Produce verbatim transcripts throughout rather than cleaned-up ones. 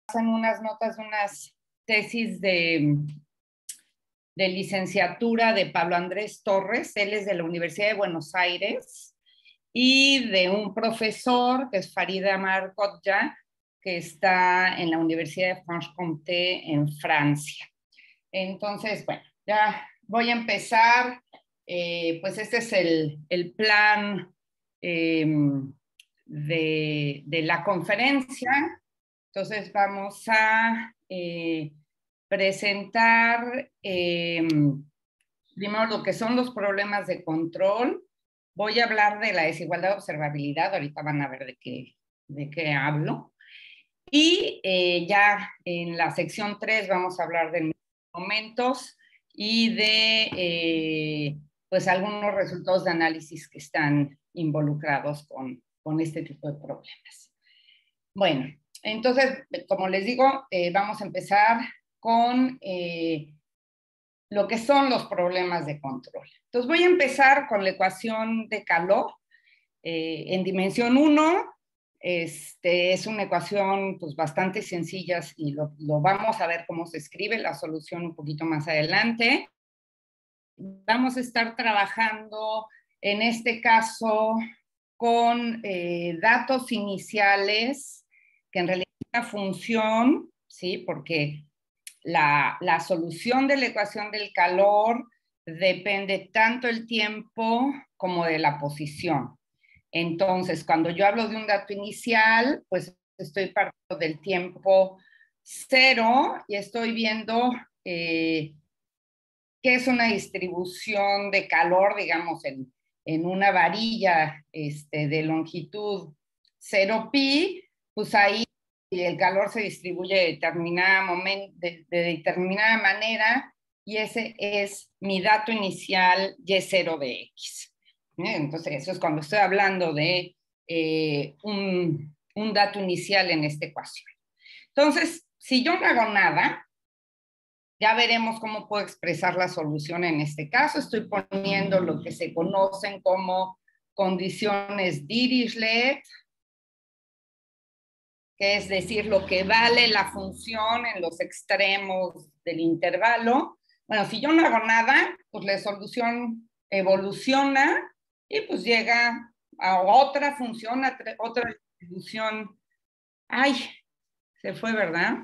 en unas notas de unas tesis de, de licenciatura de Pablo Andrés Torres, él es de la Universidad de Buenos Aires, y de un profesor que es Farid Amar Kotja, que está en la Universidad de Franche-Comté en Francia. Entonces, bueno, ya voy a empezar. Eh, pues este es el, el plan eh, de, de la conferencia. Entonces vamos a eh, presentar eh, primero lo que son los problemas de control. Voy a hablar de la desigualdad de observabilidad, ahorita van a ver de qué, de qué hablo. Y eh, ya en la sección tres vamos a hablar de momentos y de eh, pues algunos resultados de análisis que están involucrados con, con este tipo de problemas. Bueno, entonces, como les digo, eh, vamos a empezar con eh, lo que son los problemas de control. Entonces voy a empezar con la ecuación de calor eh, en dimensión uno. Este, es una ecuación pues, bastante sencilla y lo, lo vamos a ver cómo se escribe, la solución un poquito más adelante. Vamos a estar trabajando en este caso con eh, datos iniciales, que en realidad es una función, ¿sí? Porque la, la solución de la ecuación del calor depende tanto del tiempo como de la posición. Entonces, cuando yo hablo de un dato inicial, pues estoy partiendo del tiempo cero y estoy viendo eh, qué es una distribución de calor, digamos, en, en una varilla este, de longitud cero pi, pues ahí el calor se distribuye de determinada, moment, de, de determinada manera y ese es mi dato inicial y cero de x. Entonces, eso es cuando estoy hablando de eh, un, un dato inicial en esta ecuación. Entonces, si yo no hago nada, ya veremos cómo puedo expresar la solución en este caso. Estoy poniendo lo que se conocen como condiciones Dirichlet, que es decir, lo que vale la función en los extremos del intervalo. Bueno, si yo no hago nada, pues la solución evoluciona y pues llega a otra función, a otra distribución. Ay, se fue, ¿verdad?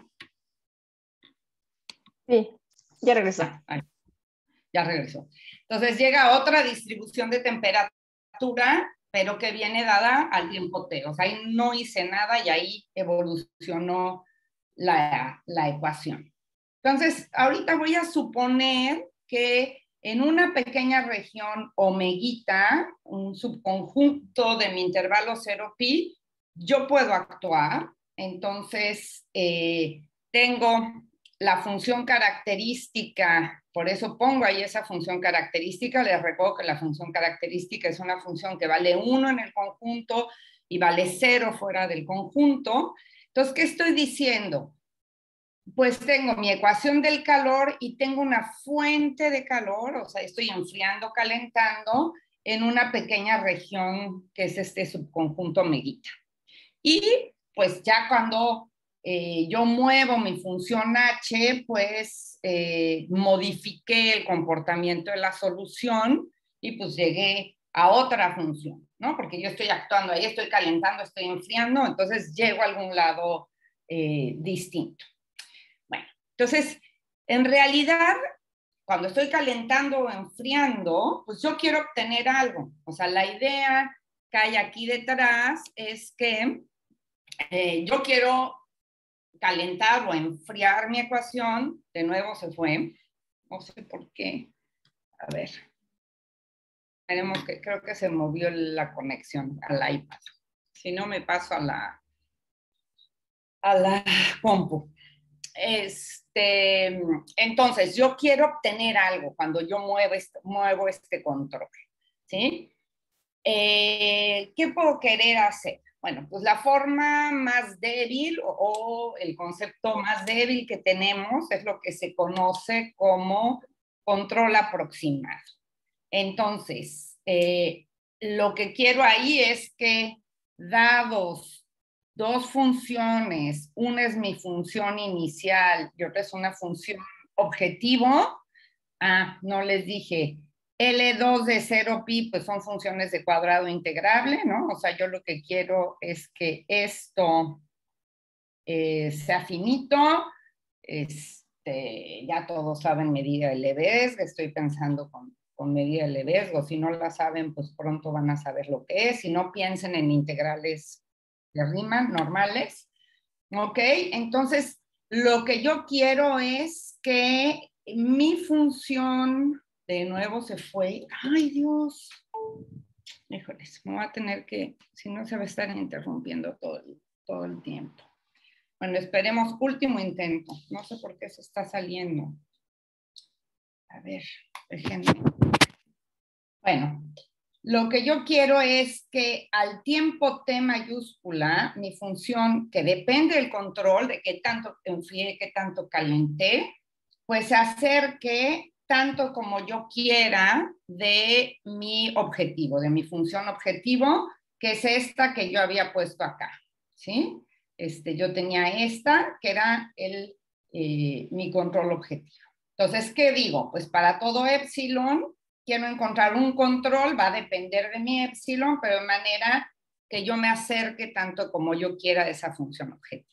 Sí, ya regresó. Ah, ay, ya regresó. Entonces llega a otra distribución de temperatura, pero que viene dada al tiempo t. O sea, ahí no hice nada y ahí evolucionó la, la ecuación. Entonces, ahorita voy a suponer que en una pequeña región omeguita, un subconjunto de mi intervalo cero pi, yo puedo actuar. Entonces, eh, tengo la función característica, por eso pongo ahí esa función característica. Les recuerdo que la función característica es una función que vale uno en el conjunto y vale cero fuera del conjunto. Entonces, ¿qué estoy diciendo? Pues tengo mi ecuación del calor y tengo una fuente de calor, o sea, estoy enfriando, calentando en una pequeña región que es este subconjunto omeguita. Y pues ya cuando eh, yo muevo mi función H, pues eh, modifiqué el comportamiento de la solución y pues llegué a otra función, ¿no? Porque yo estoy actuando ahí, estoy calentando, estoy enfriando, entonces llego a algún lado eh, distinto. Bueno, entonces, en realidad, cuando estoy calentando o enfriando, pues yo quiero obtener algo. O sea, la idea que hay aquí detrás es que eh, yo quiero calentar o enfriar mi ecuación. De nuevo se fue. No sé por qué. A ver. Tenemos que, creo que se movió la conexión al iPad. Si no, me paso a la, a la compu. Este, entonces, yo quiero obtener algo cuando yo muevo este, muevo este control, ¿sí? Eh, ¿Qué puedo querer hacer? Bueno, pues la forma más débil o, o el concepto más débil que tenemos es lo que se conoce como control aproximado. Entonces, eh, lo que quiero ahí es que dados dos funciones, una es mi función inicial y otra es una función objetivo. Ah, no les dije, L dos de cero pi, pues son funciones de cuadrado integrable, ¿no? O sea, yo lo que quiero es que esto eh, sea finito. Este, ya todos saben medida de Lebesgue, estoy pensando con, con medida de Lebesgue, o si no la saben, pues pronto van a saber lo que es. Si no, piensen en integrales de Riemann normales. ¿Ok? Entonces, lo que yo quiero es que mi función, de nuevo se fue, ay Dios, híjoles, me voy a tener que, si no se va a estar interrumpiendo todo el, todo el tiempo. Bueno, esperemos, último intento, no sé por qué se está saliendo. A ver, déjenme. Bueno, lo que yo quiero es que al tiempo t mayúscula, mi función, que depende del control, de qué tanto enfrié, qué tanto calenté, pues hacer que tanto como yo quiera de mi objetivo, de mi función objetivo, que es esta que yo había puesto acá, ¿sí? Este, yo tenía esta, que era el, eh, mi control objetivo. Entonces, ¿qué digo? Pues para todo epsilon, quiero encontrar un control, va a depender de mi epsilon, pero de manera que yo me acerque tanto como yo quiera de esa función objetivo.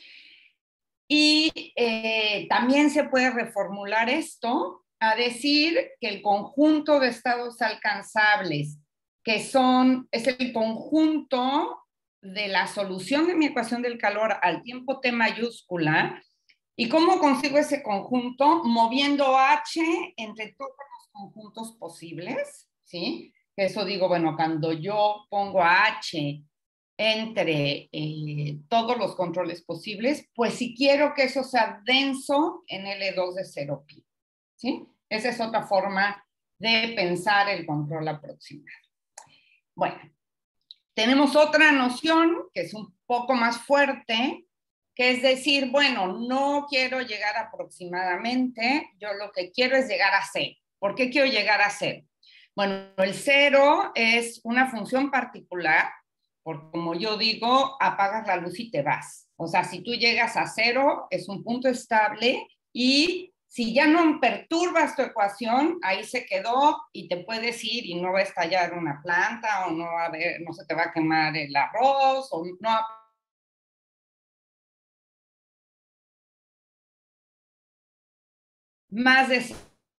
Y eh, también se puede reformular esto a decir que el conjunto de estados alcanzables, que son, es el conjunto de la solución de mi ecuación del calor al tiempo t mayúscula. ¿Y cómo consigo ese conjunto? Moviendo H entre todos los conjuntos posibles, ¿sí? Eso digo, bueno, cuando yo pongo a H entre eh, todos los controles posibles, pues si quiero que eso sea denso en L dos de cero pi, ¿sí? Esa es otra forma de pensar el control aproximado. Bueno, tenemos otra noción que es un poco más fuerte, que es decir, bueno, no quiero llegar aproximadamente, yo lo que quiero es llegar a cero. ¿Por qué quiero llegar a cero? Bueno, el cero es una función particular, porque como yo digo, apagas la luz y te vas. O sea, si tú llegas a cero, es un punto estable y si ya no perturbas tu ecuación, ahí se quedó y te puedes ir y no va a estallar una planta o no, va a haber, no se te va a quemar el arroz o no. Más de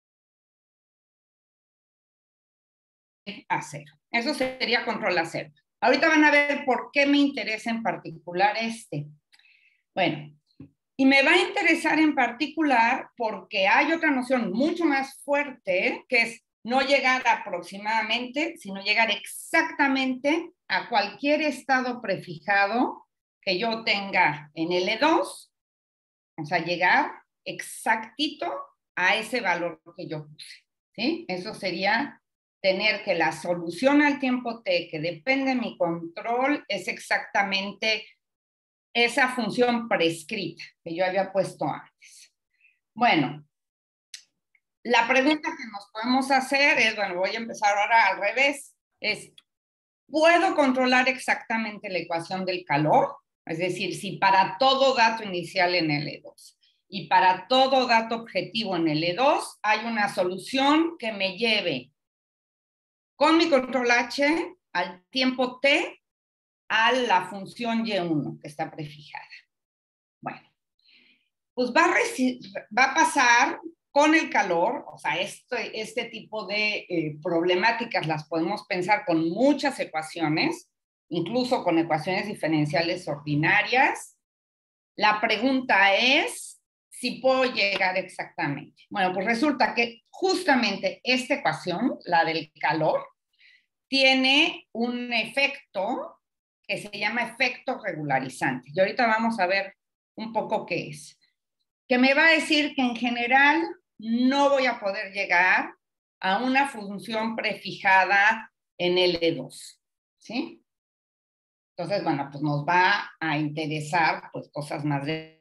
a cero. Eso sería control a cero. Ahorita van a ver por qué me interesa en particular este. Bueno, y me va a interesar en particular porque hay otra noción mucho más fuerte, que es no llegar aproximadamente, sino llegar exactamente a cualquier estado prefijado que yo tenga en L dos, o sea, llegar exactito a ese valor que yo puse, ¿sí? Eso sería tener que la solución al tiempo t, que depende de mi control, es exactamente esa función prescrita que yo había puesto antes. Bueno, la pregunta que nos podemos hacer es, bueno, voy a empezar ahora al revés, es, ¿puedo controlar exactamente la ecuación del calor? Es decir, si para todo dato inicial en L dos y para todo dato objetivo en L dos hay una solución que me lleve con mi control H al tiempo t a la función y uno que está prefijada. Bueno, pues va a, va a pasar con el calor, o sea, este, este tipo de eh, problemáticas las podemos pensar con muchas ecuaciones, incluso con ecuaciones diferenciales ordinarias. La pregunta es si puedo llegar exactamente. Bueno, pues resulta que justamente esta ecuación, la del calor, tiene un efecto que se llama efecto regularizante. Y ahorita vamos a ver un poco qué es. Que me va a decir que en general no voy a poder llegar a una función prefijada en L dos, ¿sí? Entonces, bueno, pues nos va a interesar pues cosas más de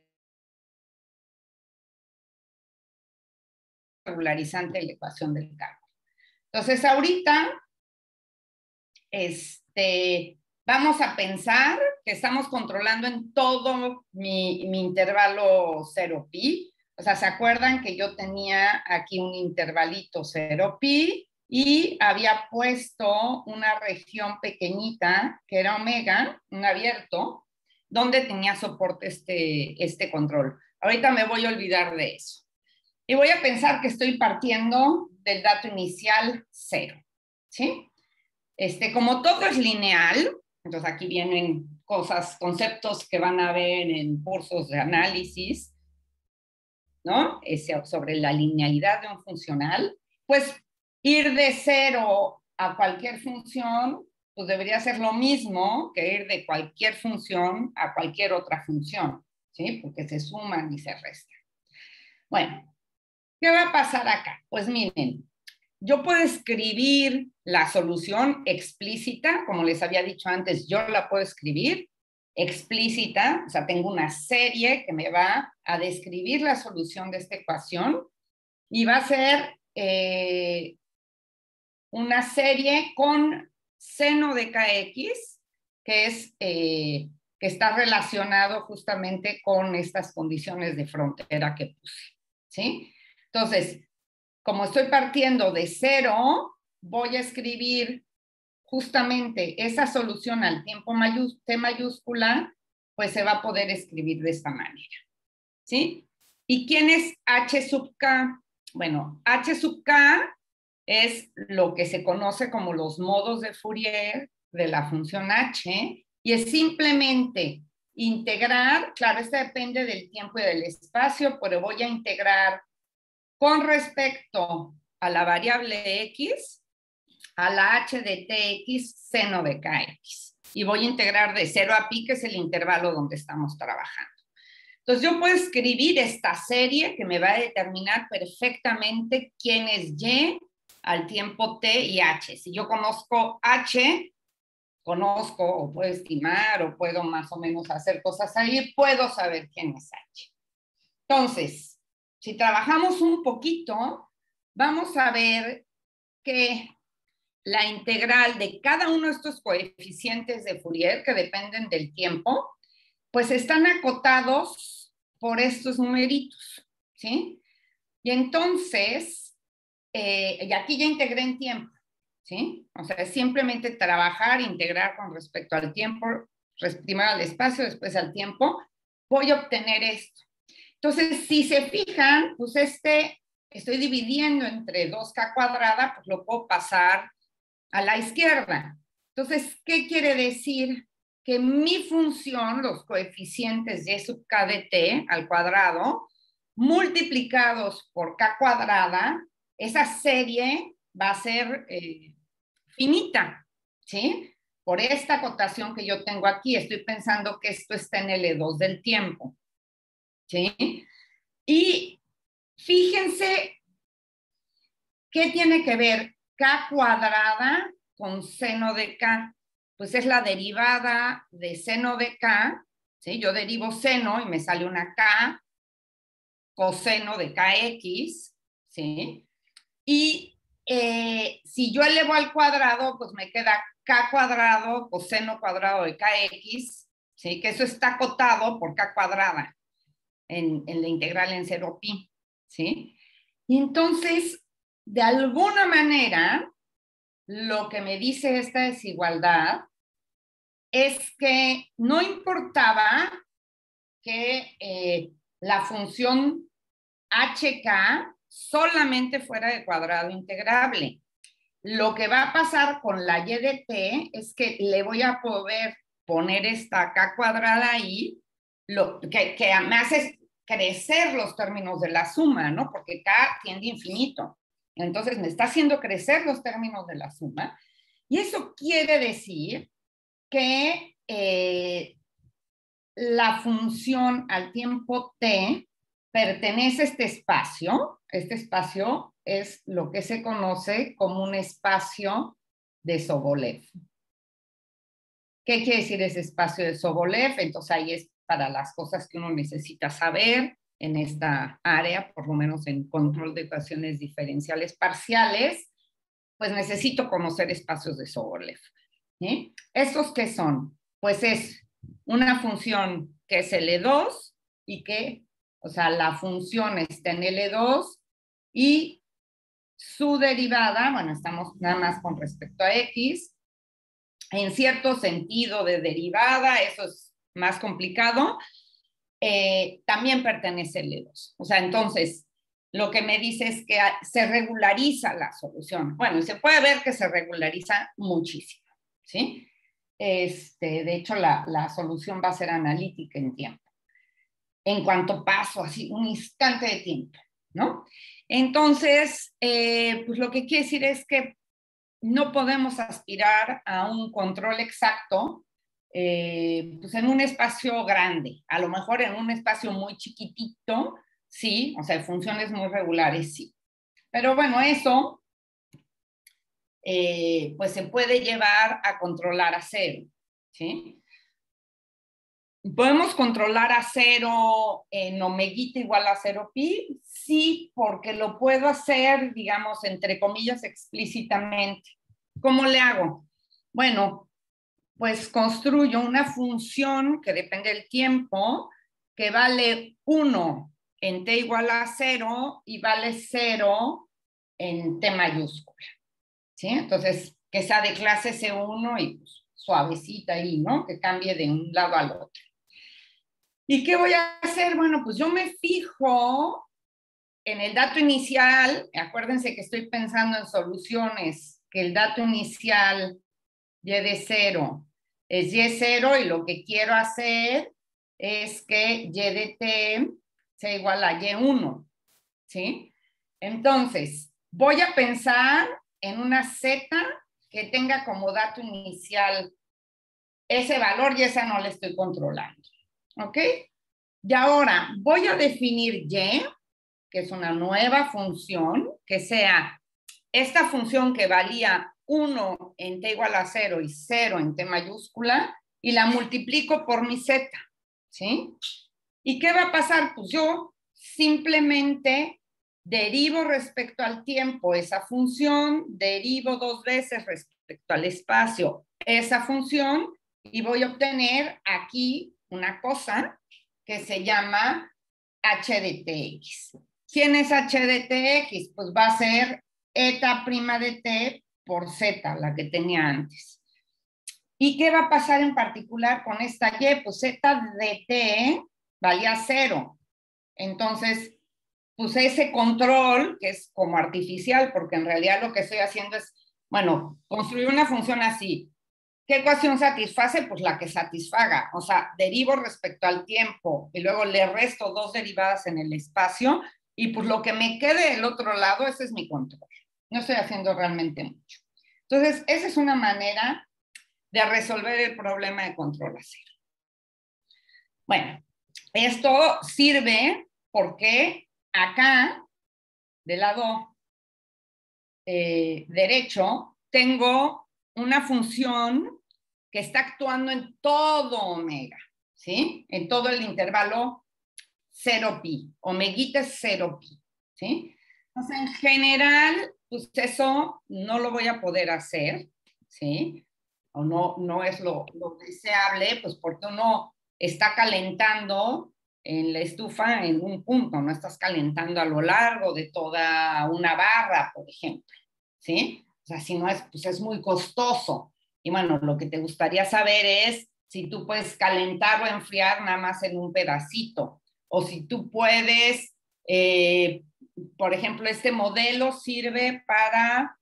regularizante de la ecuación del calor. Entonces, ahorita, este, vamos a pensar que estamos controlando en todo mi, mi intervalo cero pi. O sea, ¿se acuerdan que yo tenía aquí un intervalito cero pi y había puesto una región pequeñita que era omega, un abierto, donde tenía soporte este, este control? Ahorita me voy a olvidar de eso. Y voy a pensar que estoy partiendo del dato inicial cero, ¿sí? Este, como todo es lineal, entonces aquí vienen cosas, conceptos que van a ver en cursos de análisis, ¿no? Ese, sobre la linealidad de un funcional, pues ir de cero a cualquier función, pues debería ser lo mismo que ir de cualquier función a cualquier otra función, ¿sí? Porque se suman y se restan. Bueno, ¿qué va a pasar acá? Pues miren, yo puedo escribir la solución explícita, como les había dicho antes, yo la puedo escribir explícita, o sea, tengo una serie que me va a describir la solución de esta ecuación y va a ser eh, una serie con seno de kx, que, es, eh, que está relacionado justamente con estas condiciones de frontera que puse, ¿sí? Entonces, como estoy partiendo de cero, voy a escribir justamente esa solución al tiempo mayús T mayúscula, pues se va a poder escribir de esta manera, ¿sí? ¿Y quién es H sub K? Bueno, H sub K es lo que se conoce como los modos de Fourier de la función H, y es simplemente integrar, claro, esto depende del tiempo y del espacio, pero voy a integrar con respecto a la variable X, a la H de Tx seno de Kx. Y voy a integrar de cero a pi, que es el intervalo donde estamos trabajando. Entonces yo puedo escribir esta serie que me va a determinar perfectamente quién es Y al tiempo T y H. Si yo conozco H, conozco o puedo estimar o puedo más o menos hacer cosas ahí, puedo saber quién es H. Entonces, si trabajamos un poquito, vamos a ver que la integral de cada uno de estos coeficientes de Fourier, que dependen del tiempo, pues están acotados por estos numeritos, ¿sí? Y entonces, eh, y aquí ya integré en tiempo, ¿sí? O sea, es simplemente trabajar, integrar con respecto al tiempo, primero al espacio, después al tiempo, voy a obtener esto. Entonces, si se fijan, pues este, estoy dividiendo entre dos k cuadrada, pues lo puedo pasar a la izquierda. Entonces, ¿qué quiere decir? Que mi función, los coeficientes de sub k de t al cuadrado, multiplicados por k cuadrada, esa serie va a ser eh, finita, ¿sí? Por esta acotación que yo tengo aquí, estoy pensando que esto está en L dos del tiempo, ¿sí? Y fíjense qué tiene que ver k cuadrada con seno de k. Pues es la derivada de seno de k, ¿sí? Yo derivo seno y me sale una k coseno de kx, ¿sí? Y eh, si yo elevo al cuadrado, pues me queda k cuadrado coseno cuadrado de kx, ¿sí? Que eso está acotado por k cuadrada en, en la integral en cero pi, ¿sí? Y entonces, de alguna manera, lo que me dice esta desigualdad es que no importaba que eh, la función hk solamente fuera de cuadrado integrable. Lo que va a pasar con la y de t es que le voy a poder poner esta k cuadrada ahí, lo, que, que me hace crecer los términos de la suma, ¿no? Porque k tiende a infinito. Entonces me está haciendo crecer los términos de la suma. Y eso quiere decir que eh, la función al tiempo t pertenece a este espacio. Este espacio es lo que se conoce como un espacio de Sobolev. ¿Qué quiere decir ese espacio de Sobolev? Entonces ahí es para las cosas que uno necesita saber en esta área, por lo menos en control de ecuaciones diferenciales parciales, pues necesito conocer espacios de Sobolev. ¿Sí? ¿Estos qué son? Pues es una función que es L dos y que, o sea, la función está en L dos y su derivada, bueno, estamos nada más con respecto a X, en cierto sentido de derivada, eso es más complicado, eh, también pertenece a L dos. O sea, entonces, lo que me dice es que se regulariza la solución. Bueno, se puede ver que se regulariza muchísimo, ¿sí? Este, de hecho, la, la solución va a ser analítica en tiempo. En cuanto paso, así, un instante de tiempo, ¿no? Entonces, eh, pues lo que quiere decir es que no podemos aspirar a un control exacto eh, pues en un espacio grande. A lo mejor en un espacio muy chiquitito, sí, o sea, funciones muy regulares, sí. Pero bueno, eso eh, pues se puede llevar a controlar a cero, ¿sí? ¿Podemos controlar a cero en omeguita igual a cero pi? Sí, porque lo puedo hacer, digamos, entre comillas, explícitamente. ¿Cómo le hago? Bueno, pues construyo una función que depende del tiempo, que vale uno en t igual a cero y vale cero en t mayúscula, ¿sí? Entonces, que sea de clase C uno y pues, suavecita ahí, ¿no? Que cambie de un lado al otro. ¿Y qué voy a hacer? Bueno, pues yo me fijo en el dato inicial, acuérdense que estoy pensando en soluciones, que el dato inicial y de cero es y cero y lo que quiero hacer es que y de t sea igual a y uno, ¿sí? Entonces, voy a pensar en una z que tenga como dato inicial ese valor y esa no la estoy controlando, ¿ok? Y ahora voy a definir y, que es una nueva función, que sea esta función que valía uno en t igual a cero y cero en t mayúscula, y la multiplico por mi z, ¿sí? ¿Y qué va a pasar? Pues yo simplemente derivo respecto al tiempo esa función, derivo dos veces respecto al espacio esa función, y voy a obtener aquí una cosa que se llama h de tx. ¿Quién es h de tx? Pues va a ser eta prima de t por z, la que tenía antes. ¿Y qué va a pasar en particular con esta y? Pues z de t valía cero. Entonces, pues ese control, que es como artificial, porque en realidad lo que estoy haciendo es, bueno, construir una función así. ¿Qué ecuación satisface? Pues la que satisfaga. O sea, derivo respecto al tiempo y luego le resto dos derivadas en el espacio y pues lo que me quede del otro lado, ese es mi control. No estoy haciendo realmente mucho. Entonces, esa es una manera de resolver el problema de control a cero. Bueno, esto sirve porque acá, del lado eh, derecho, tengo una función que está actuando en todo omega, ¿sí? En todo el intervalo cero pi. Omeguita es cero pi, ¿sí? Entonces, en general, pues eso no lo voy a poder hacer, ¿sí? O no, no es lo, lo deseable, pues porque uno está calentando en la estufa en un punto, no estás calentando a lo largo de toda una barra, por ejemplo, ¿sí? O sea, si no es, pues es muy costoso. Y bueno, lo que te gustaría saber es si tú puedes calentar o enfriar nada más en un pedacito, o si tú puedes, eh, por ejemplo, este modelo sirve para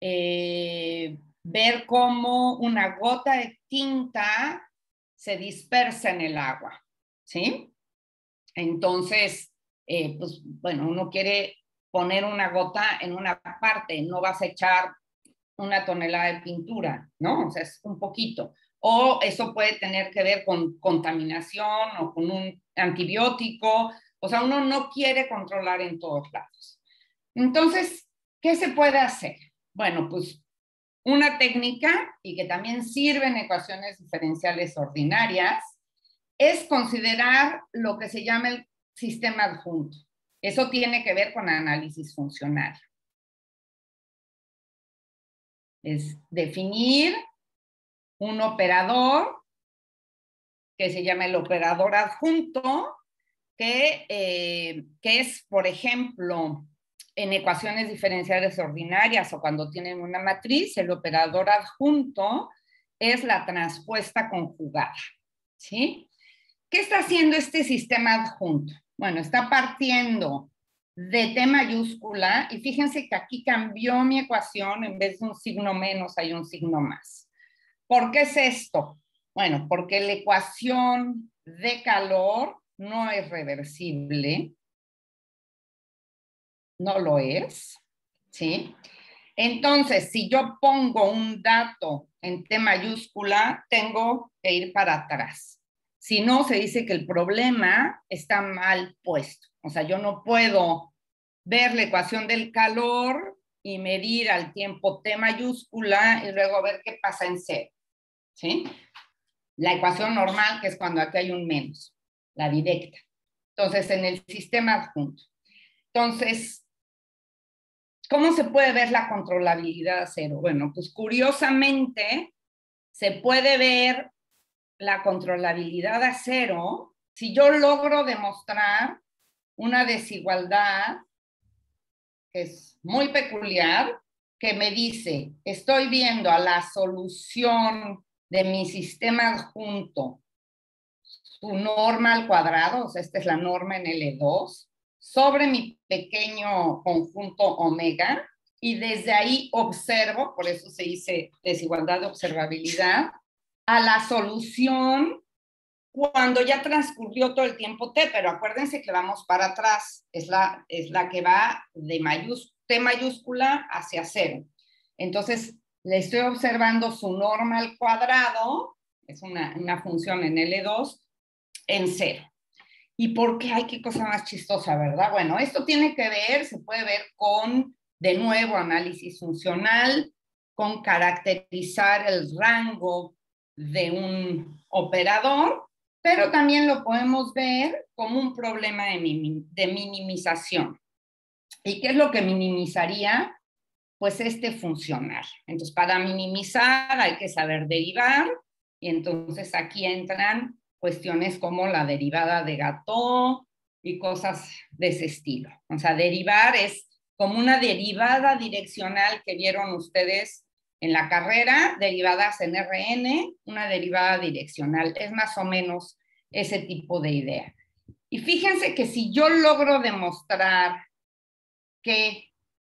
eh, ver cómo una gota de tinta se dispersa en el agua, ¿sí? Entonces, eh, pues bueno, uno quiere poner una gota en una parte, no vas a echar una tonelada de pintura, ¿no? O sea, es un poquito. O eso puede tener que ver con contaminación o con un antibiótico. O sea, uno no quiere controlar en todos lados. Entonces, ¿qué se puede hacer? Bueno, pues una técnica, y que también sirve en ecuaciones diferenciales ordinarias, es considerar lo que se llama el sistema adjunto. Eso tiene que ver con análisis funcional. Es definir un operador que se llama el operador adjunto, que, eh, que es, por ejemplo, en ecuaciones diferenciales ordinarias o cuando tienen una matriz, el operador adjunto es la transpuesta conjugada, ¿sí? ¿Qué está haciendo este sistema adjunto? Bueno, está partiendo de T mayúscula y fíjense que aquí cambió mi ecuación, en vez de un signo menos hay un signo más. ¿Por qué es esto? Bueno, porque la ecuación de calor no es reversible, no lo es, ¿sí? Entonces, si yo pongo un dato en T mayúscula, tengo que ir para atrás. Si no, se dice que el problema está mal puesto. O sea, yo no puedo ver la ecuación del calor y medir al tiempo T mayúscula y luego ver qué pasa en cero, ¿sí? La ecuación normal, que es cuando aquí hay un menos, la directa. Entonces, en el sistema adjunto. Entonces, ¿cómo se puede ver la controlabilidad a cero? Bueno, pues curiosamente se puede ver la controlabilidad a cero si yo logro demostrar una desigualdad que es muy peculiar, que me dice, estoy viendo a la solución de mi sistema adjunto, su norma al cuadrado, o sea, esta es la norma en L dos, sobre mi pequeño conjunto omega, y desde ahí observo, por eso se dice desigualdad de observabilidad, a la solución cuando ya transcurrió todo el tiempo t, pero acuérdense que vamos para atrás, es la, es la que va de mayús, t mayúscula hacia cero. Entonces, le estoy observando su norma al cuadrado, es una, una función en L dos, en cero. ¿Y por qué? Ay, qué cosa más chistosa, ¿verdad? Bueno, esto tiene que ver, se puede ver con, de nuevo, análisis funcional, con caracterizar el rango de un operador, pero también lo podemos ver como un problema de, minim, de minimización. ¿Y qué es lo que minimizaría? Pues este funcional. Entonces, para minimizar hay que saber derivar, y entonces aquí entran cuestiones como la derivada de Gateau y cosas de ese estilo. O sea, derivar es como una derivada direccional que vieron ustedes en la carrera, derivadas en R N, una derivada direccional. Es más o menos ese tipo de idea. Y fíjense que si yo logro demostrar que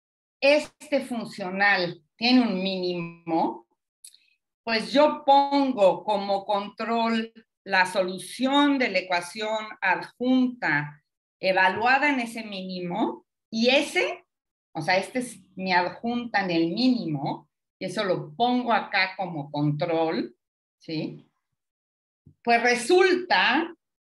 este funcional tiene un mínimo, pues yo pongo como control la solución de la ecuación adjunta evaluada en ese mínimo, y ese, o sea, este es mi adjunta en el mínimo, y eso lo pongo acá como control, ¿sí? Pues resulta,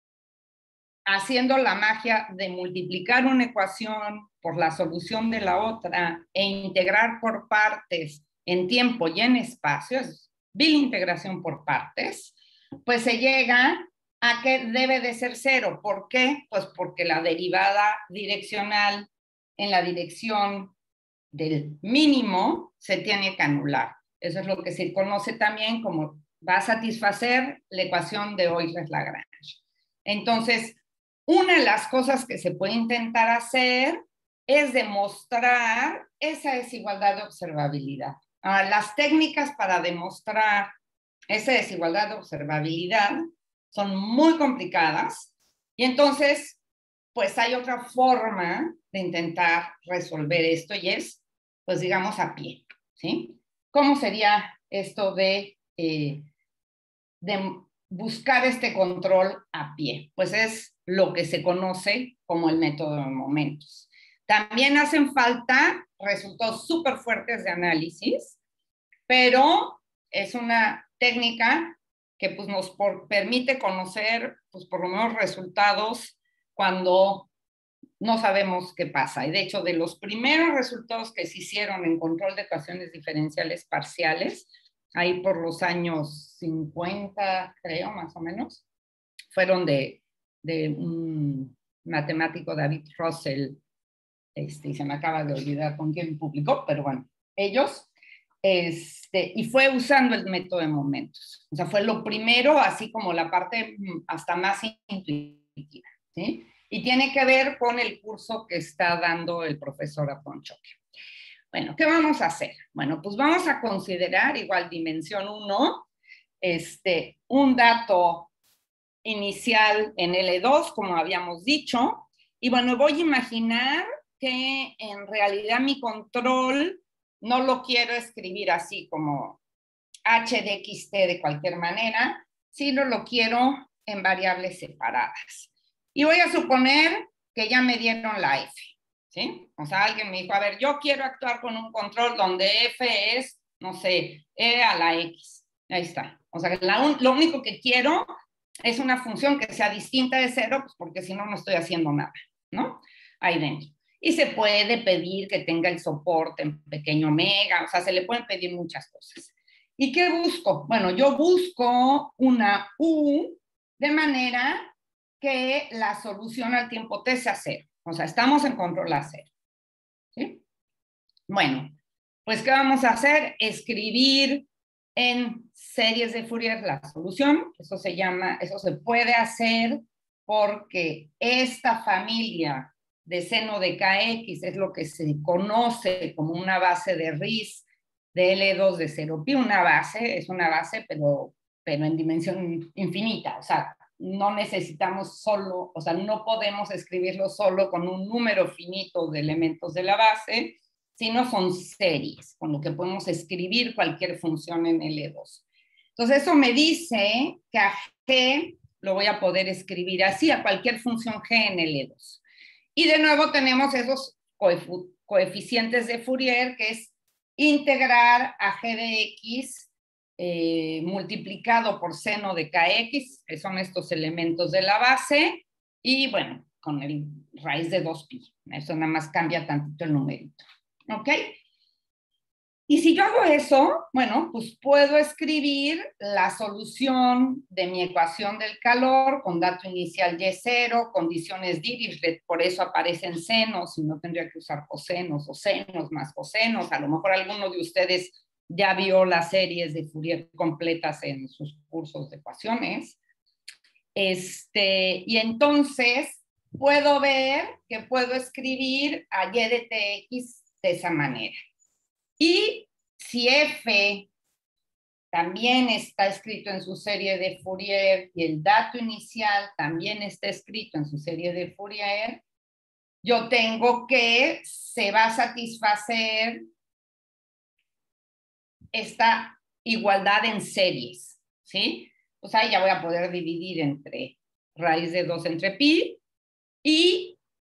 haciendo la magia de multiplicar una ecuación por la solución de la otra e integrar por partes en tiempo y en espacio, es bilintegración por partes, pues se llega a que debe de ser cero. ¿Por qué? Pues porque la derivada direccional en la dirección del mínimo se tiene que anular. Eso es lo que se conoce también como va a satisfacer la ecuación de Euler-Lagrange. Entonces, una de las cosas que se puede intentar hacer es demostrar esa desigualdad de observabilidad. Ahora, las técnicas para demostrar esa desigualdad de observabilidad son muy complicadas, y entonces, pues hay otra forma de intentar resolver esto, y es, pues digamos, a pie, ¿sí? ¿Cómo sería esto de, eh, de buscar este control a pie? Pues es lo que se conoce como el método de momentos. También hacen falta resultados súper fuertes de análisis, pero es una técnica que pues, nos por, permite conocer pues, por lo menos resultados cuando no sabemos qué pasa. Y de hecho, de los primeros resultados que se hicieron en control de ecuaciones diferenciales parciales, ahí por los años cincuenta, creo, más o menos, fueron de, de un matemático, David Russell, este, y se me acaba de olvidar con quién publicó, pero bueno, ellos, Este, y fue usando el método de momentos. O sea, fue lo primero, así como la parte hasta más intuitiva, ¿sí? Y tiene que ver con el curso que está dando el profesor Aponchoque. Bueno, ¿qué vamos a hacer? Bueno, pues vamos a considerar igual dimensión uno, este, un dato inicial en L dos, como habíamos dicho, y bueno, voy a imaginar que en realidad mi control no lo quiero escribir así como h de x t de cualquier manera, sino lo quiero en variables separadas. Y voy a suponer que ya me dieron la f, ¿sí? O sea, alguien me dijo, a ver, yo quiero actuar con un control donde f es, no sé, e a la x. Ahí está. O sea, la, lo único que quiero es una función que sea distinta de cero, pues porque si no, no estoy haciendo nada, ¿no? Ahí dentro. Y se puede pedir que tenga el soporte en pequeño omega, o sea, se le pueden pedir muchas cosas. ¿Y qué busco? Bueno, yo busco una U de manera que la solución al tiempo t sea cero. O sea, estamos en control a cero. ¿Sí? Bueno, pues ¿qué vamos a hacer? Escribir en series de Fourier la solución. Eso se llama, eso se puede hacer porque esta familia de seno de K X es lo que se conoce como una base de Riesz de L dos de cero pi, una base, es una base, pero, pero en dimensión infinita, o sea, no necesitamos solo, o sea, no podemos escribirlo solo con un número finito de elementos de la base, sino son series, con lo que podemos escribir cualquier función en L dos. Entonces, eso me dice que a G lo voy a poder escribir así, a cualquier función G en L dos. Y de nuevo tenemos esos coeficientes de Fourier, que es integrar a G de X eh, multiplicado por seno de K X, que son estos elementos de la base, y bueno, con el raíz de dos pi. Eso nada más cambia tantito el numerito. ¿Ok? Y si yo hago eso, bueno, pues puedo escribir la solución de mi ecuación del calor con dato inicial Y cero, condiciones Dirichlet, por eso aparecen senos y no tendría que usar cosenos o senos más cosenos. A lo mejor alguno de ustedes ya vio las series de Fourier completas en sus cursos de ecuaciones. Este, y entonces puedo ver que puedo escribir a Y de T X de esa manera. Y si F también está escrito en su serie de Fourier y el dato inicial también está escrito en su serie de Fourier, yo tengo que se va a satisfacer esta igualdad en series, ¿sí? Pues ahí ya voy a poder dividir entre raíz de dos entre pi y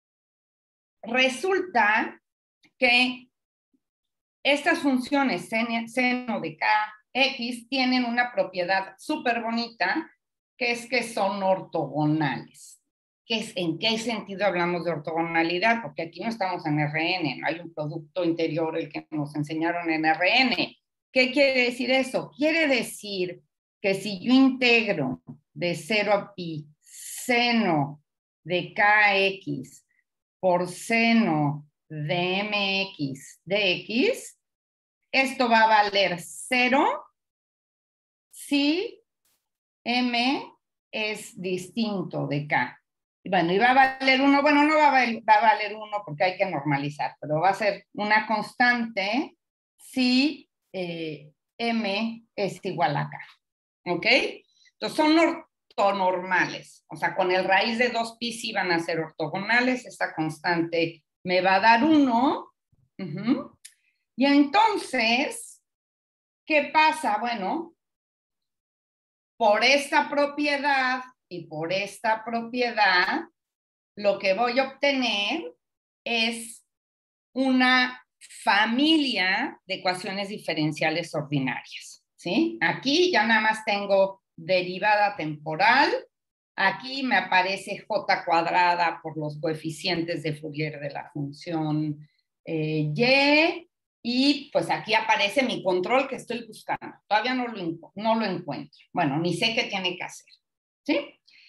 resulta que estas funciones seno de K X tienen una propiedad súper bonita, que es que son ortogonales. ¿Qué es, ¿En qué sentido hablamos de ortogonalidad? Porque aquí no estamos en R N, no hay un producto interior el que nos enseñaron en R N. ¿Qué quiere decir eso? Quiere decir que si yo integro de cero a pi seno de K X por seno de M X de X, esto va a valer cero si M es distinto de K. Bueno, y va a valer uno, bueno, no va a valer, va a valer uno porque hay que normalizar, pero va a ser una constante si eh, M es igual a K. ¿Ok? Entonces son ortonormales, o sea, con el raíz de dos pi sí van a ser ortogonales, esta constante me va a dar uno. Uh-huh. Y entonces, ¿qué pasa? Bueno, por esta propiedad y por esta propiedad, lo que voy a obtener es una familia de ecuaciones diferenciales ordinarias, ¿sí? Aquí ya nada más tengo derivada temporal, aquí me aparece j cuadrada por los coeficientes de Fourier de la función eh, y, y pues aquí aparece mi control que estoy buscando. Todavía no lo, no lo encuentro. Bueno, ni sé qué tiene que hacer, ¿sí?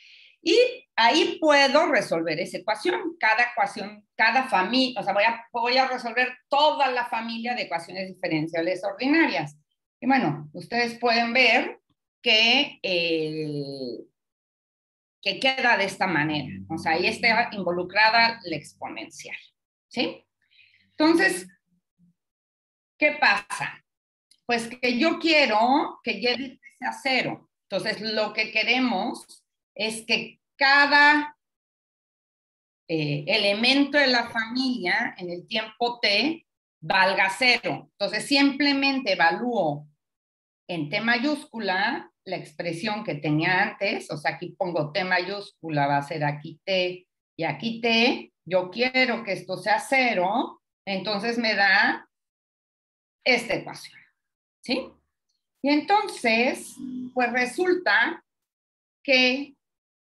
Y ahí puedo resolver esa ecuación. Cada ecuación, cada familia, o sea, voy a, voy a resolver toda la familia de ecuaciones diferenciales ordinarias. Y bueno, ustedes pueden ver que, eh, que queda de esta manera. O sea, ahí está involucrada la exponencial. ¿Sí? Entonces, ¿qué pasa? Pues que yo quiero que llegue a cero. Entonces, lo que queremos es que cada eh, elemento de la familia en el tiempo t valga cero. Entonces, simplemente evalúo en t mayúscula la expresión que tenía antes. O sea, aquí pongo t mayúscula, va a ser aquí t y aquí t. Yo quiero que esto sea cero, entonces me da esta ecuación. ¿Sí? Y entonces, pues resulta que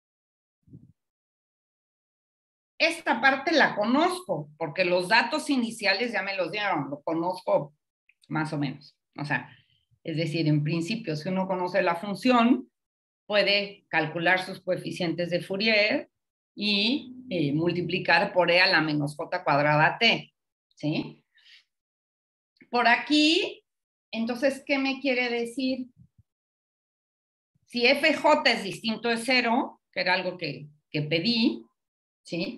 esta parte la conozco, porque los datos iniciales ya me los dieron, lo conozco más o menos. O sea, es decir, en principio, si uno conoce la función, puede calcular sus coeficientes de Fourier y eh, multiplicar por e a la menos j cuadrada t. ¿Sí? Por aquí, entonces, ¿qué me quiere decir? Si F J es distinto de cero, que era algo que, que pedí, ¿sí?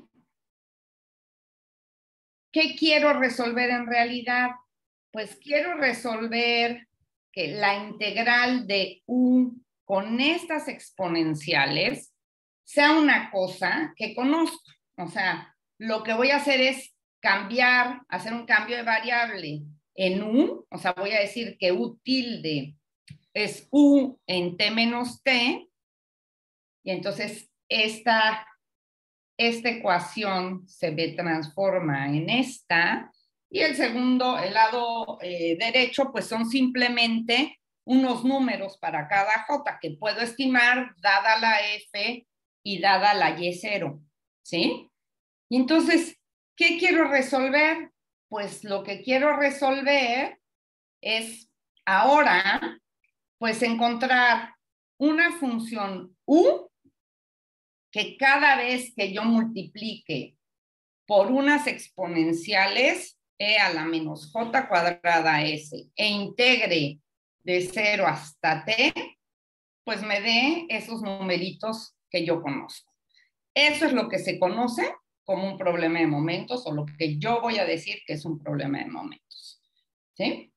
¿Qué quiero resolver en realidad? Pues quiero resolver que la integral de U con estas exponenciales sea una cosa que conozco. O sea, lo que voy a hacer es cambiar, hacer un cambio de variable en U, o sea, voy a decir que U tilde es U en T menos T, y entonces esta, esta ecuación se me transforma en esta, y el segundo, el lado eh, derecho, pues son simplemente unos números para cada J que puedo estimar dada la F y dada la Y cero, ¿sí? Y entonces, ¿qué quiero resolver? Pues lo que quiero resolver es ahora, pues encontrar una función U que cada vez que yo multiplique por unas exponenciales e a la menos j cuadrada s e integre de cero hasta t, pues me dé esos numeritos que yo conozco. Eso es lo que se conoce como un problema de momentos, o lo que yo voy a decir que es un problema de momentos. ¿Sí?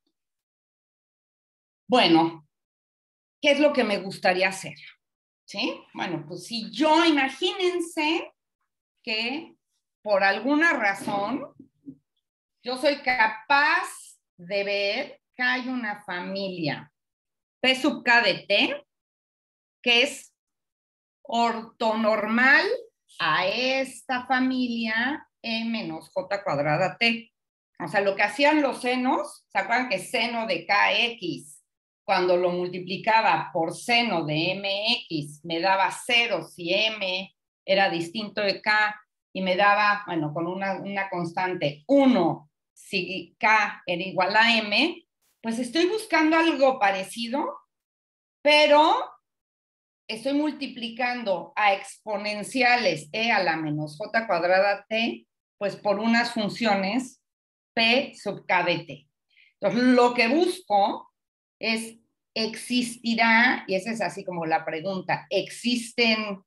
Bueno, ¿qué es lo que me gustaría hacer? ¿Sí? Bueno, pues si yo, imagínense que por alguna razón yo soy capaz de ver que hay una familia P sub K de T que es ortonormal a esta familia E menos J cuadrada T. O sea, lo que hacían los senos, ¿se acuerdan que seno de K X, cuando lo multiplicaba por seno de M X, me daba cero si M era distinto de K, y me daba, bueno, con una, una constante, uno si K era igual a M? Pues estoy buscando algo parecido, pero estoy multiplicando a exponenciales e a la menos j cuadrada t, pues por unas funciones p sub k de t. Entonces, lo que busco es, ¿existirá? Y esa es así como la pregunta, ¿existen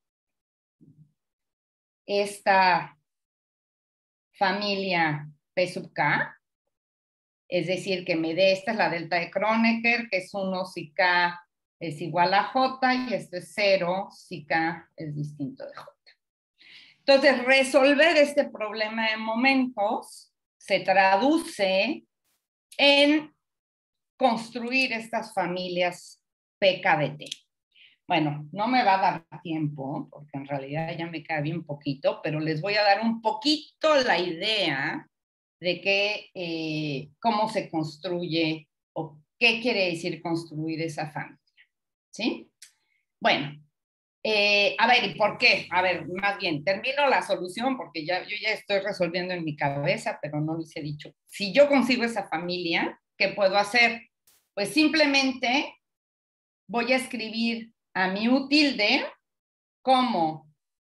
esta familia p sub k? Es decir, que me dé, esta es la delta de Kronecker, que es uno si k es igual a j, y esto es cero si k es distinto de j. Entonces, resolver este problema de momentos se traduce en construir estas familias P K de T. Bueno, no me va a dar tiempo, porque en realidad ya me cae bien poquito, pero les voy a dar un poquito la idea de que, eh, cómo se construye o qué quiere decir construir esa familia. ¿Sí? Bueno, eh, a ver, ¿y por qué? A ver, más bien, termino la solución porque ya, yo ya estoy resolviendo en mi cabeza, pero no les he dicho. Si yo consigo esa familia, ¿qué puedo hacer? Pues simplemente voy a escribir a mi U tilde como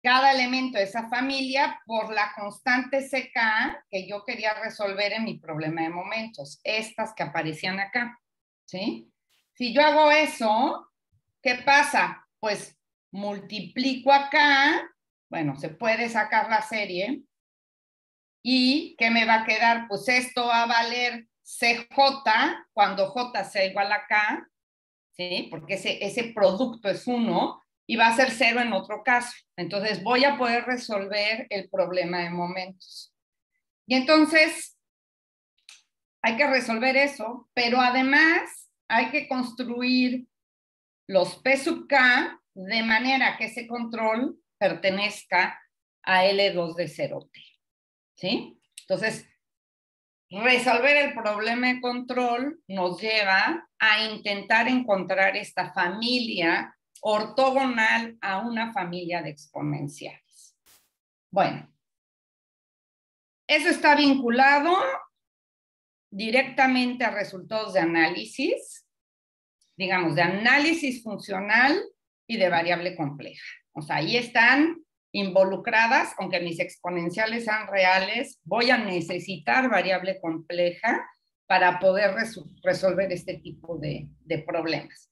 cada elemento de esa familia por la constante C K que yo quería resolver en mi problema de momentos, estas que aparecían acá, ¿sí? Si yo hago eso, ¿qué pasa? Pues multiplico acá, bueno, se puede sacar la serie, y ¿qué me va a quedar? Pues esto va a valer C J cuando J sea igual a K, ¿sí? Porque ese, ese producto es uno, y va a ser cero en otro caso. Entonces voy a poder resolver el problema de momentos. Y entonces hay que resolver eso, pero además hay que construir los P sub K de manera que ese control pertenezca a L dos de cero T, ¿sí? Entonces, resolver el problema de control nos lleva a intentar encontrar esta familia ortogonal a una familia de exponenciales. Bueno, eso está vinculado directamente a resultados de análisis, digamos, de análisis funcional y de variable compleja. O sea, ahí están involucradas, aunque mis exponenciales sean reales, voy a necesitar variable compleja para poder resolver este tipo de, de problemas.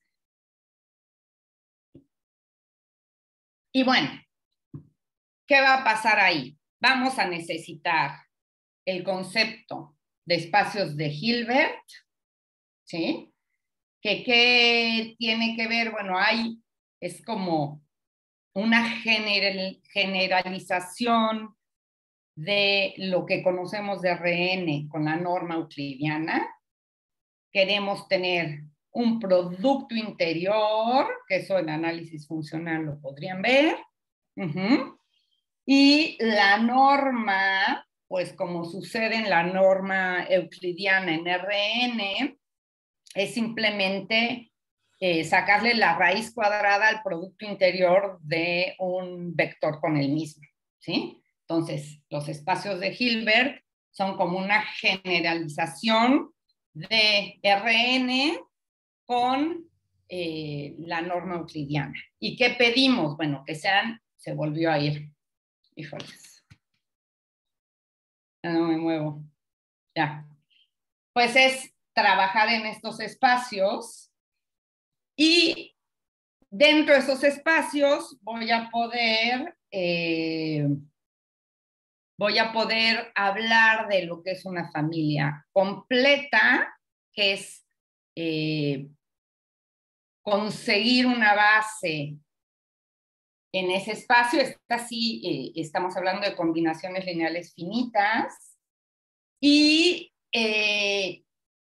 Y bueno, ¿qué va a pasar ahí? Vamos a necesitar el concepto de espacios de Hilbert, ¿sí? ¿Que qué tiene que ver? Bueno, hay, es como una general, generalización de lo que conocemos de R N con la norma euclidiana. Queremos tener un producto interior, que eso en análisis funcional lo podrían ver. Uh-huh. Y la norma, pues como sucede en la norma euclidiana en R N, es simplemente eh, sacarle la raíz cuadrada al producto interior de un vector con el mismo, ¿sí? Entonces, los espacios de Hilbert son como una generalización de R N con eh, la norma euclidiana. ¿Y qué pedimos? Bueno, que sean, se volvió a ir. Híjoles. Ya no me muevo. Ya. Pues es trabajar en estos espacios y dentro de esos espacios voy a poder eh, voy a poder hablar de lo que es una familia completa, que es eh, conseguir una base en ese espacio. Esta sí, eh, estamos hablando de combinaciones lineales finitas, y eh,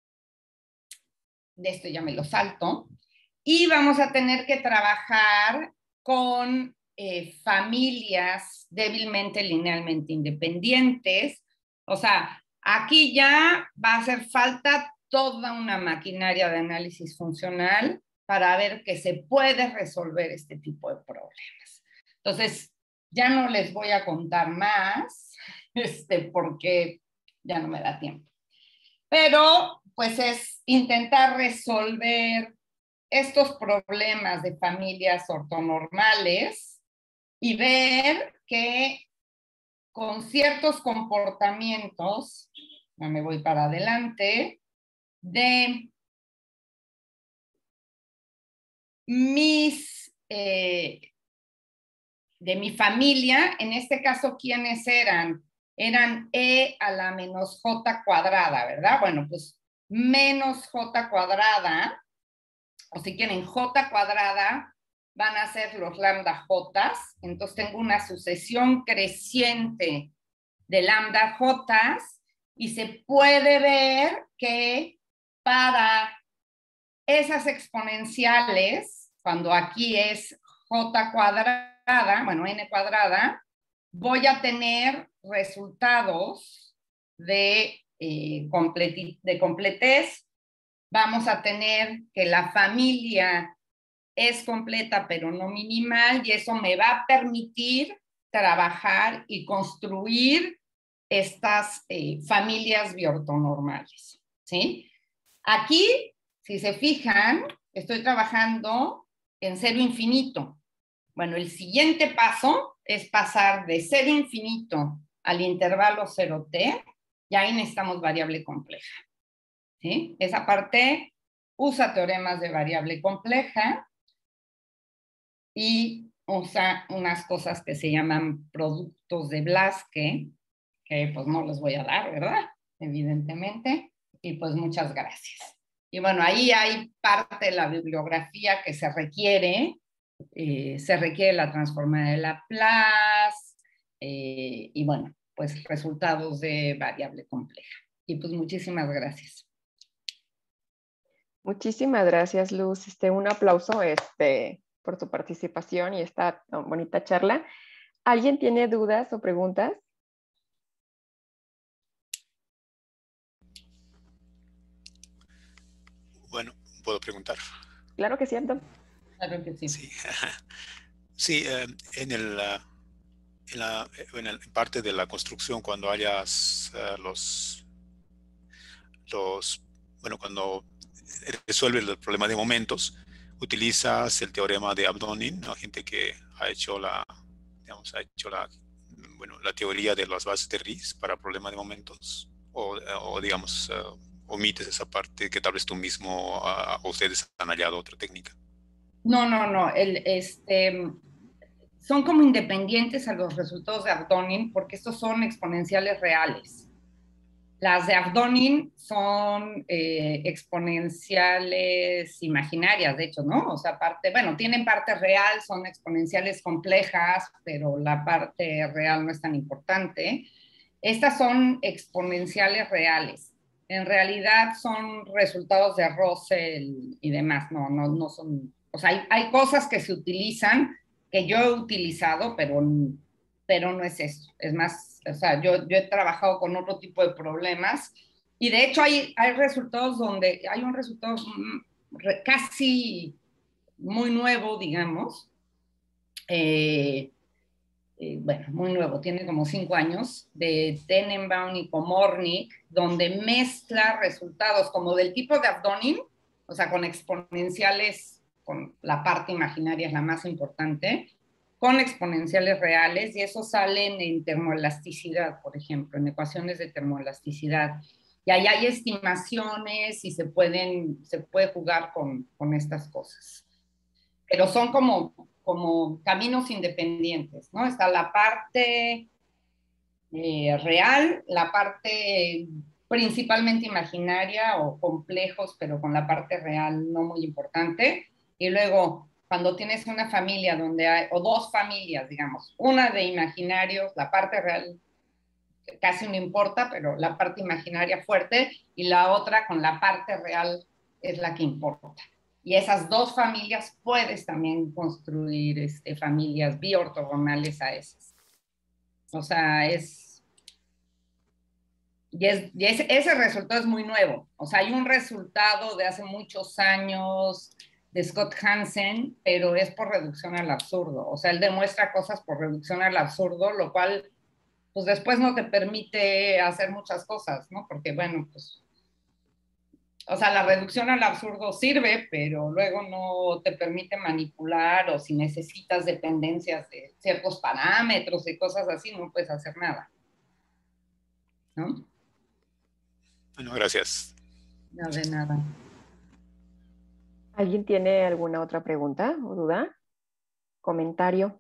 de esto ya me lo salto, y vamos a tener que trabajar con eh, familias débilmente linealmente independientes. O sea, aquí ya va a hacer falta toda una maquinaria de análisis funcional para ver que se puede resolver este tipo de problemas. Entonces, ya no les voy a contar más, este, porque ya no me da tiempo. Pero, pues es intentar resolver estos problemas de familias ortonormales y ver que con ciertos comportamientos, ya me voy para adelante, de mis, eh, de mi familia, en este caso, ¿quiénes eran? Eran E a la menos J cuadrada, ¿verdad? Bueno, pues menos J cuadrada, o si quieren J cuadrada, van a ser los lambda Jotas. Entonces tengo una sucesión creciente de lambda Jotas, y se puede ver que para esas exponenciales, cuando aquí es J cuadrada, bueno, N cuadrada, voy a tener resultados de, eh, completi- de completez. Vamos a tener que la familia es completa pero no minimal, y eso me va a permitir trabajar y construir estas eh, familias biortonormales, ¿sí? Aquí, si se fijan, estoy trabajando en cero infinito. Bueno, el siguiente paso es pasar de ser infinito al intervalo cero t, y ahí necesitamos variable compleja. ¿Sí? Esa parte usa teoremas de variable compleja y usa unas cosas que se llaman productos de Blaske, que pues no les voy a dar, ¿verdad? Evidentemente. Y pues muchas gracias. Y bueno, ahí hay parte de la bibliografía que se requiere. Eh, se requiere la transformada de Laplace, eh, y bueno, pues resultados de variable compleja. Y pues muchísimas gracias. Muchísimas gracias, Luz. Este, un aplauso este, por tu participación y esta bonita charla. ¿Alguien tiene dudas o preguntas? Bueno, ¿puedo preguntar? Claro que sí, Abdón. Claro que sí. Sí, sí eh, en, el, uh, en, la, en, el, en parte de la construcción, cuando hayas uh, los, los, bueno, cuando resuelves el problema de momentos, utilizas el teorema de Abdonin, ¿no? Gente que ha hecho la, digamos, ha hecho la, bueno, la teoría de las bases de Ries para problema de momentos, o, o digamos, uh, omites esa parte que tal vez tú mismo uh, o ustedes han hallado otra técnica. No, no, no. El, este, son como independientes a los resultados de Abdonin porque estos son exponenciales reales. Las de Abdonin son eh, exponenciales imaginarias, de hecho, ¿no? O sea, parte, bueno, tienen parte real, son exponenciales complejas, pero la parte real no es tan importante. Estas son exponenciales reales. En realidad son resultados de Russell y demás, no, no, no son, o sea, hay, hay cosas que se utilizan, que yo he utilizado, pero, pero no es eso. Es más, o sea, yo, yo he trabajado con otro tipo de problemas y de hecho hay, hay resultados donde hay un resultado casi muy nuevo, digamos, eh, eh, bueno, muy nuevo, tiene como cinco años, de Tenenbaum y Komornik, donde mezcla resultados como del tipo de Abdonin, o sea, con exponenciales, con la parte imaginaria es la más importante, con exponenciales reales, y eso salen en termoelasticidad, por ejemplo, en ecuaciones de termoelasticidad. Y ahí hay estimaciones y se, pueden, se puede jugar con, con estas cosas. Pero son como, como caminos independientes, ¿no? Está la parte eh, real, la parte principalmente imaginaria o complejos, pero con la parte real no muy importante. Y luego, cuando tienes una familia donde hay, o dos familias, digamos, una de imaginarios, la parte real casi no importa, pero la parte imaginaria fuerte, y la otra con la parte real es la que importa. Y esas dos familias puedes también construir este, familias biortogonales a esas. O sea, es... Y, es, y es, ese resultado es muy nuevo. O sea, hay un resultado de hace muchos años de Scott Hansen, pero es por reducción al absurdo. O sea, él demuestra cosas por reducción al absurdo, lo cual pues después no te permite hacer muchas cosas, ¿no? Porque, bueno, pues, o sea, la reducción al absurdo sirve, pero luego no te permite manipular, o si necesitas dependencias de ciertos parámetros y cosas así, no puedes hacer nada, ¿no? Bueno, gracias. No, de nada. ¿Alguien tiene alguna otra pregunta o duda? ¿Comentario?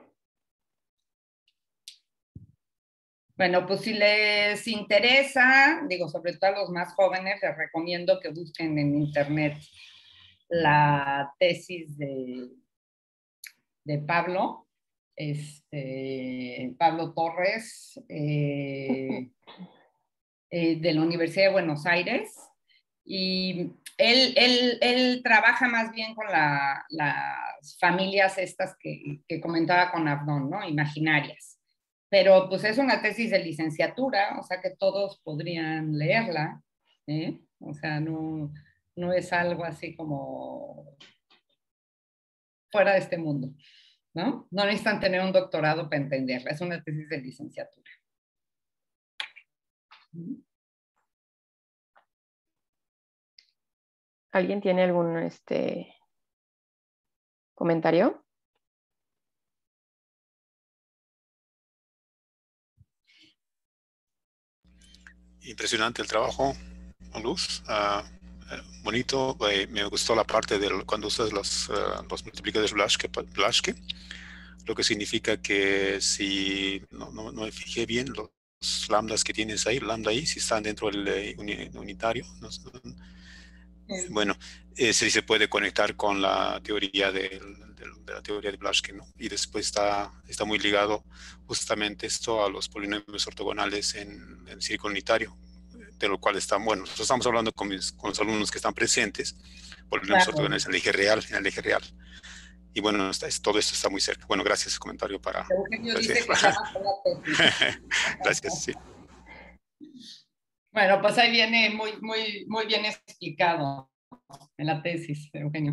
Bueno, pues si les interesa, digo, sobre todo a los más jóvenes, les recomiendo que busquen en internet la tesis de, de Pablo, este, Pablo Torres, eh, eh, de la Universidad de Buenos Aires. Y él, él, él trabaja más bien con la, las familias estas que, que comentaba con Abdón, ¿no? Imaginarias. Pero pues es una tesis de licenciatura, o sea que todos podrían leerla, ¿eh? O sea, no, no es algo así como fuera de este mundo, ¿no? No necesitan tener un doctorado para entenderla, es una tesis de licenciatura. ¿Alguien tiene algún este, comentario? impresionante el trabajo, Luz. Uh, bonito. Eh, me gustó la parte de cuando usas los, uh, los multiplicadores Blaschke, Blaschke, lo que significa que si no, no, no me fijé bien los lambdas que tienes ahí, lambda ahí, si están dentro del eh, unitario, ¿no? Bueno, eh, sí se puede conectar con la teoría de, de, de la teoría de Blaschke, ¿no? Y después está, está muy ligado justamente esto a los polinomios ortogonales en el círculo unitario, de lo cual están, bueno, nosotros estamos hablando con, mis, con los alumnos que están presentes, polinomios claro. ortogonales en el eje real, en el eje real. Y bueno, está, es, todo esto está muy cerca. Bueno, gracias ese comentario para... Eugenio para, dice para, que para... Gracias, sí. Bueno, pues ahí viene muy, muy, muy bien explicado en la tesis, Eugenio.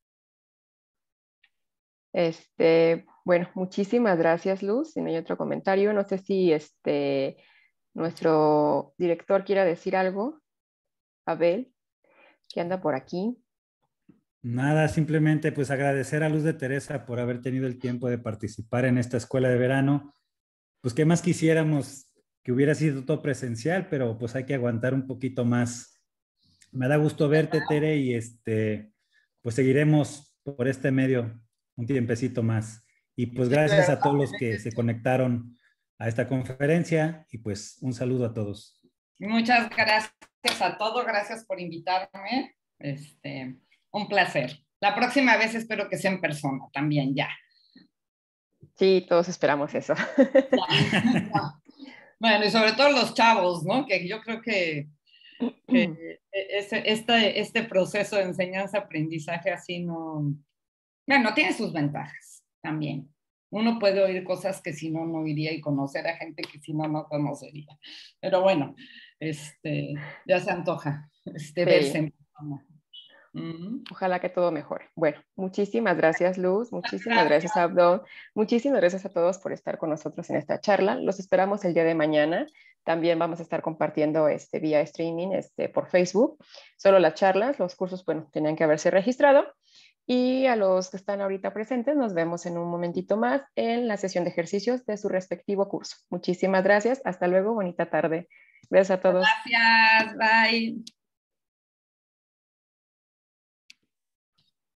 Este, bueno, muchísimas gracias, Luz. Si no hay otro comentario, no sé si este, nuestro director quiera decir algo. Abel, que anda por aquí. Nada, simplemente pues agradecer a Luz de Teresa por haber tenido el tiempo de participar en esta escuela de verano. Pues qué más quisiéramos que hubiera sido todo presencial, pero pues hay que aguantar un poquito más. Me da gusto verte, Tere, y este, pues seguiremos por este medio un tiempecito más. Y pues gracias a todos los que se conectaron a esta conferencia y pues un saludo a todos. Muchas gracias a todos, gracias por invitarme. Este, un placer. La próxima vez espero que sea en persona también, ya. Sí, todos esperamos eso. Ya. Bueno, y sobre todo los chavos, ¿no? Que yo creo que, que este, este, este proceso de enseñanza-aprendizaje así no... Bueno, tiene sus ventajas también. Uno puede oír cosas que si no, no oiría y conocer a gente que si no, no conocería. Pero bueno, este, ya se antoja este, sí. verse en persona. Uh-huh. Ojalá que todo mejore. Bueno, muchísimas gracias, Luz. Muchísimas gracias, gracias Abdón. Muchísimas gracias a todos por estar con nosotros en esta charla. Los esperamos el día de mañana. También vamos a estar compartiendo este, vía streaming este, por Facebook. Solo las charlas, los cursos, bueno, tenían que haberse registrado. Y a los que están ahorita presentes, nos vemos en un momentito más en la sesión de ejercicios de su respectivo curso. Muchísimas gracias. Hasta luego. Bonita tarde. Gracias a todos. Gracias. Bye.